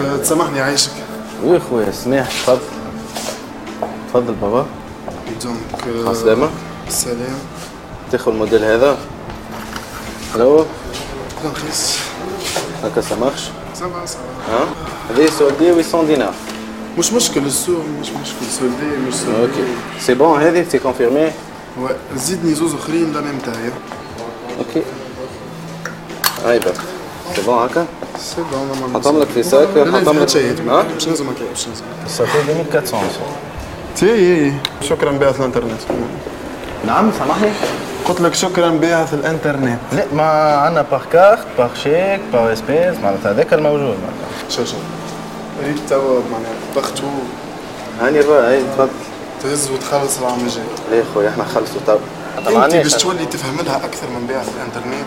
تسامحني عايشك. وي خويا سماح تفضل. تفضل بابا. دونك سلامة. السلام. تاخذ الموديل هذا. الو. لا رخيص. هكا سامارش. سافا. ها؟ هذه سولدي 800 دينار. مش مشكل السوق، مش مشكل سولدي مش سولدي. اوكي سي بون هذه سي كونفيرمي. وي زيدني زوز اخرين لا ميم تاعي. اوكي هاي بس سي بون هكا. سي بون حطهم لك في ساك. حطهم لك شيء. ها؟ باش نزم هكا باش نزم. ساكو 2400. تي شكرا باعث الانترنت. نعم سامحني. قلت لك شكرا باعث الانترنت. لا ما عندنا باغ كارت باغ شيك باغ اسبيس معناتها هذاك الموجود معناتها. شوف ريت توا معناها بختو. هاني الرا هاي تفضل. تهز وتخلص العام الجاي. ليه خويا احنا خلصوا تو. انت باش تولي تفهم لها اكثر من بيع في الانترنت.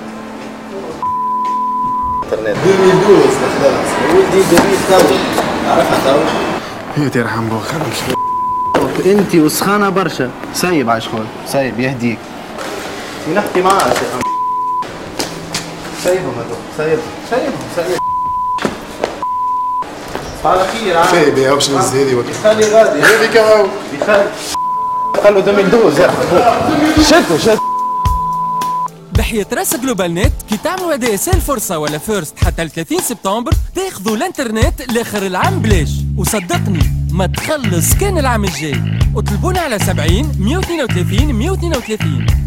انترنت 2012 خلاص. ولدي 2000 عرفها تو. هي تيرحم بوخ. انت وسخانه برشا. سايب عايش خويا سايب يهديك. نحكي معاه يا شيخ. سايبهم هذوك سايبهم. على خير سايب يا باش نهز هذه وكيل. خلي غادي هذيك هاو. قالوا 2012 شدوا بحياة راس جلوبال نت كي تعملوا هدايا سيل فرصة ولا فيرست حتى ل 30 سبتمبر تاخذوا الانترنت لاخر العام بلاش، وصدقني ما تخلص كان العام الجاي. اطلبونا على 70 132 132.